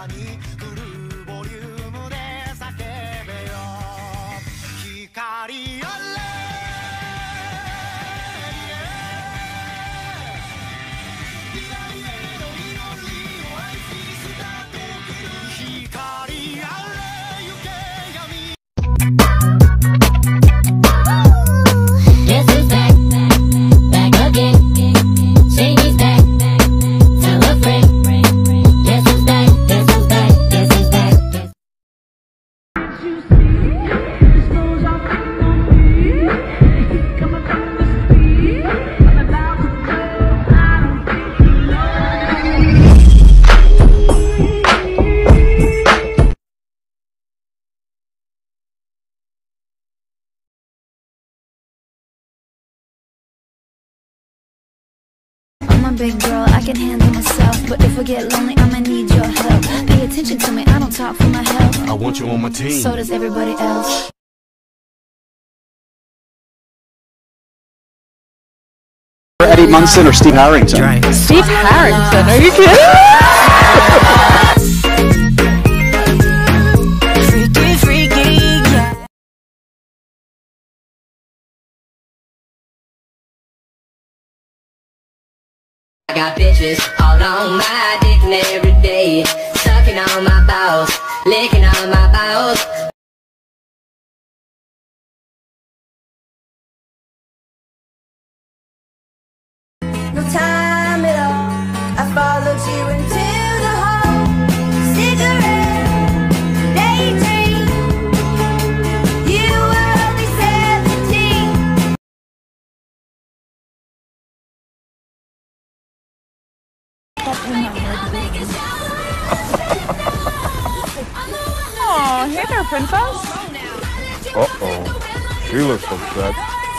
I'm a big girl, I can handle myself, but if I get lonely, I'ma need your help. Pay attention to me, I don't talk for my health. I want you on my team. So does everybody else. Eddie Munson or Steve Harrington? Steve Harrington, are you kidding? Freaky, freaky, yeah. I got bitches all on my dick every day, sucking on my balls, licking on my balls. No time at all, I followed you into the hole. Cigarette, daydream. You were only 17. Oh, hey there, princess. Uh-oh. She looks upset.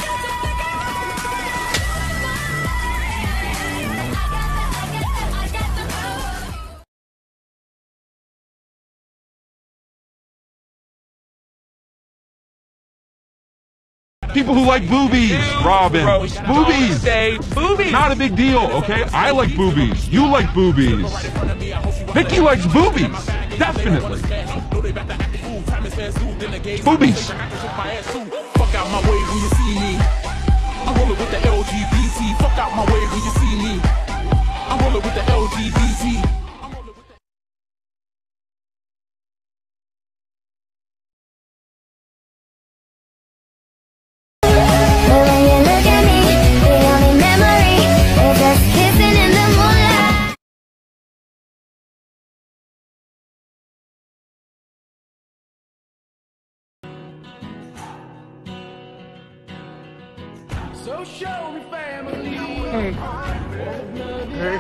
People who like boobies, Robin. Boobies. Boobies. Not a big deal, okay? I like boobies. You like boobies. Vicky likes boobies. Definitely. Boobies. Fuck out my way when you see me. I'm rolling with the LGBT. Fuck out my way when you see me. I'm rolling with the LGBT. So show me family. Hey. Hey.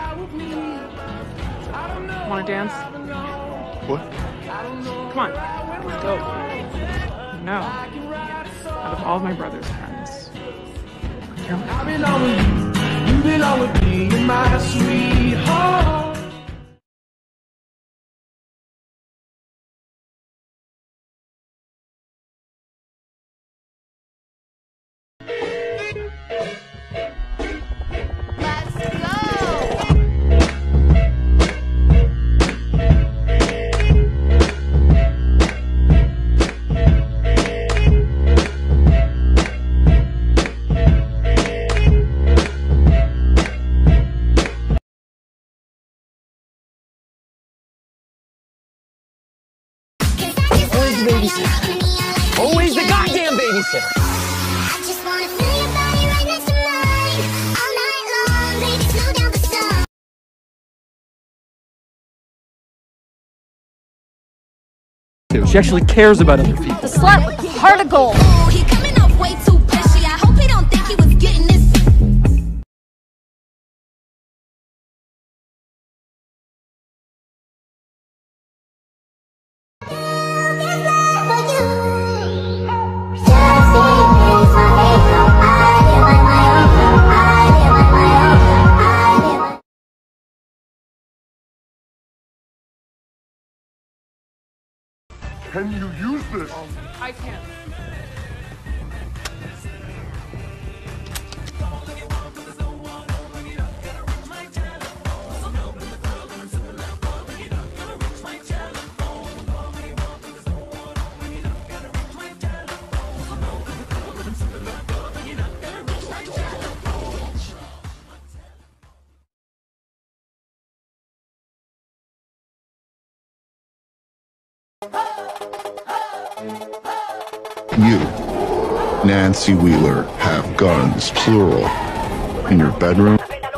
Wanna dance? What? Come on, let's go. No. Out of all of my brother's friends. You're my I belong with you. You belong with me. You're my sweetheart. Always the goddamn babysitter. I just wanna feel your body right next to mine. All night long, baby, slow down the sun. She actually cares about other people. the slut with the heart of gold. Ooh, he coming up way too pushy. I hope he don't think he was getting this. Can you use this? I can. You, Nancy Wheeler, have guns, plural, in your bedroom?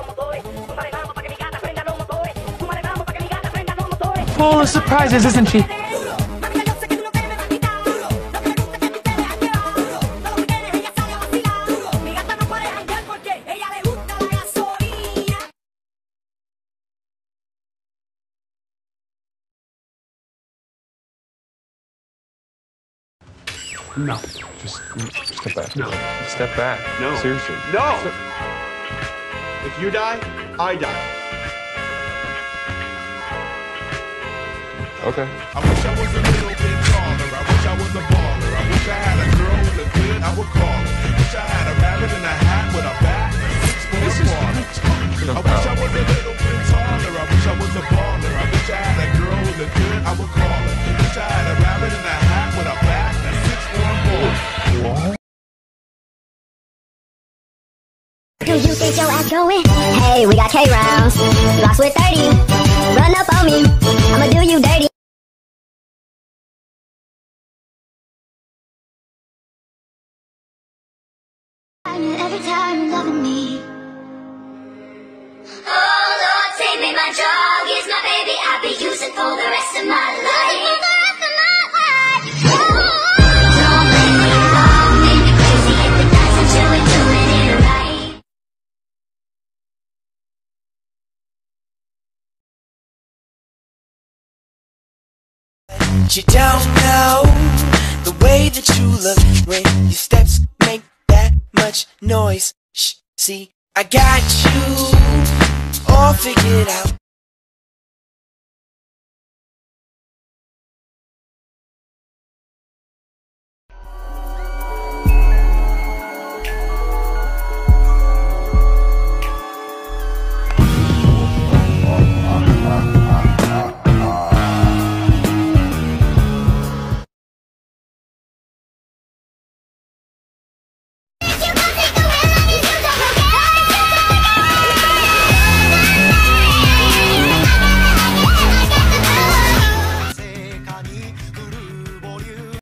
Full of surprises, isn't she? No. Just step back. No. Step back. No. Seriously. No! If you die, I die. Okay. I wish I was a little bit taller. I wish I was a baller. I wish I had a girl who looked good, I would call her. Wish I had a rabbit in a hat with a bat and a 6'4" baller. I wish I was a little bit taller. I wish I was a baller. I wish I had a girl who looked good, I would call her. Wish I had a rabbit in a hat with a bat and a 6'4" baller. What? Do you think your ass going? Hey, we got K rounds, blocks with 30. Run up on me, I'ma do you dirty. Every time you're loving me. Oh Lord, take me, my drug is my baby. I'll be using for the rest of my life. Don't make me wrong, make me crazy if it doesn't show it, doing it right. You don't know the way that you look when your steps make that much noise. Shh, see, I got you all figured out.